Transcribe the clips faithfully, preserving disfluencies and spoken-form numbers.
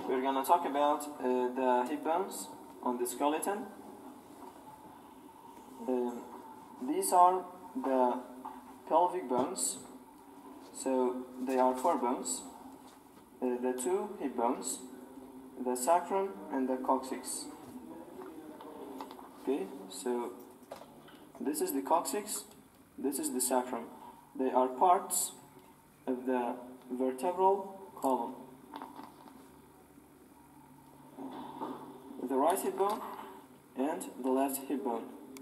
we're going to talk about uh, the hip bones on the skeleton. Um, these are the pelvic bones, so they are four bones, uh, the two hip bones, the sacrum and the coccyx. Okay, so this is the coccyx, this is the sacrum. They are parts of the vertebral column. The right hip bone and the left hip bone.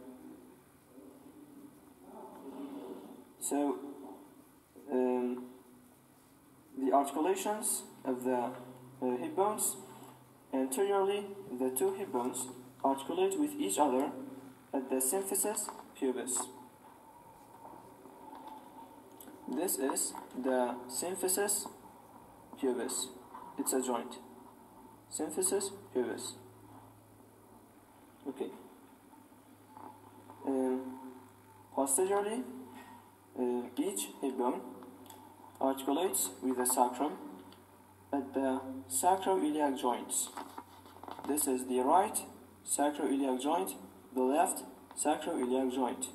So um, the articulations of the uh, hip bones, anteriorly the two hip bones articulate with each other at the symphysis pubis. This is the symphysis pubis. It's a joint. Symphysis pubis. Okay. Um, posteriorly, uh, each hip bone articulates with the sacrum at the sacroiliac joints. This is the right sacroiliac joint, the left sacroiliac joint.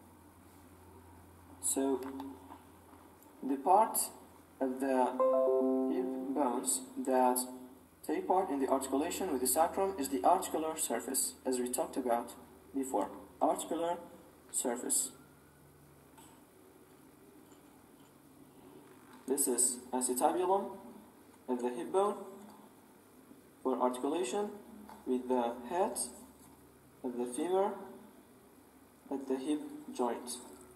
So, the part of the hip bones that take part in the articulation with the sacrum is the articular surface, as we talked about before. Articular surface. This is acetabulum of the hip bone for articulation with the head of the femur at the hip joint.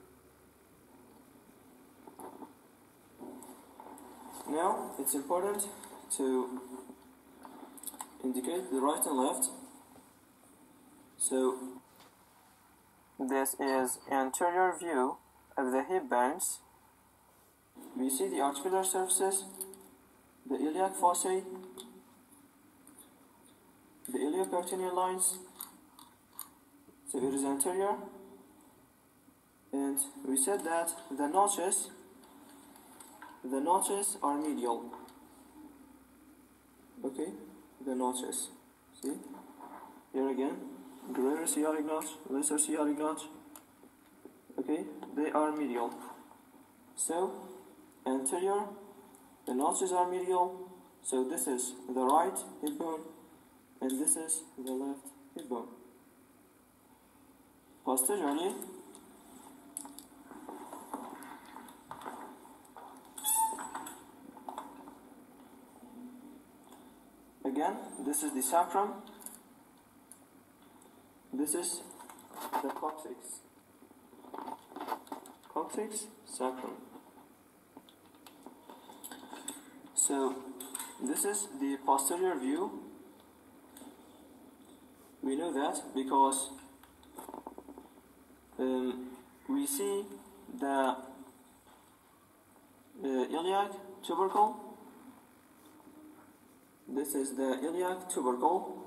Now, it's important to indicate the right and left. So, this is anterior view of the hip bones. We see the articular surfaces, the iliac fossae, the ilioperitoneal lines. So it is anterior, and we said that the notches, the notches are medial. Okay, the notches. See, here again, greater sciatic notch, lesser sciatic notch. Okay, they are medial. So, anterior, the notches are medial. So this is the right hip bone, and this is the left hip bone. Posteriorly, again, this is the sacrum, this is the coccyx. Coccyx, sacrum. So, this is the posterior view. We know that because um, we see the uh, iliac tubercle. This is the iliac tubercle.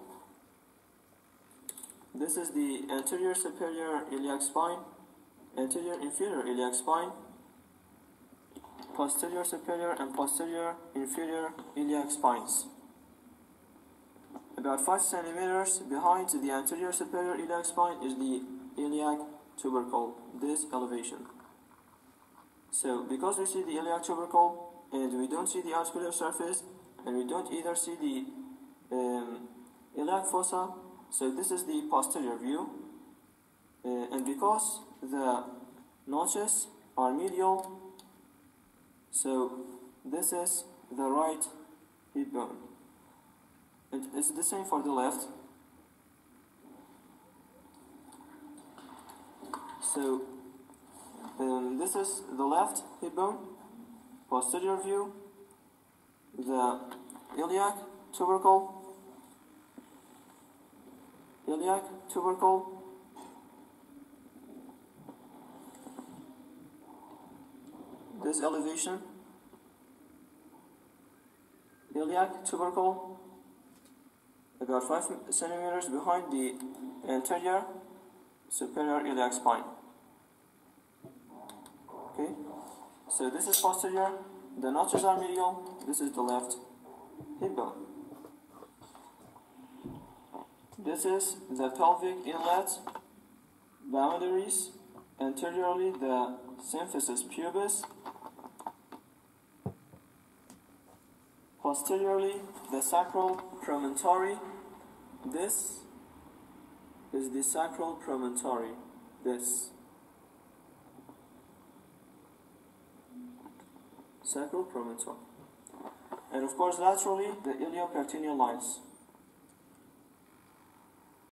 This is the anterior superior iliac spine, anterior inferior iliac spine, posterior superior and posterior inferior iliac spines. About five centimeters behind the anterior superior iliac spine is the iliac tubercle, this elevation. So, because we see the iliac tubercle and we don't see the articular surface, and we don't either see the um, iliac fossa, so this is the posterior view. Uh, and because the notches are medial, so this is the right hip bone. And it's the same for the left. So um, this is the left hip bone, posterior view, the iliac tubercle, iliac tubercle, this elevation, iliac tubercle, about five centimeters behind the anterior superior iliac spine. Okay, So this is posterior, the notches are medial, this is the left hip bone. this is the pelvic inlet boundaries, anteriorly the symphysis pubis, posteriorly the sacral promontory. This is the sacral promontory. This sacral promontory. And of course laterally the ilioperitoneal lines.